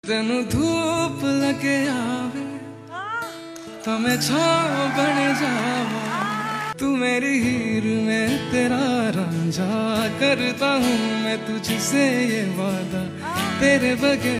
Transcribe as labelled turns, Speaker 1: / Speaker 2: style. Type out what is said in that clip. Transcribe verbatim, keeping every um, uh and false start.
Speaker 1: तेनू धूप लगे आवे तो मैं छाँव बन जावा, तू मेरी हीर में तेरा रांझा, करता हूँ मैं तुझसे ये वादा तेरे बगैर